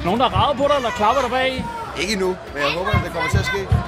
Nogen, der har ravet på dig eller klapper dig bag? Ikke endnu, men jeg håber, at det kommer til at ske.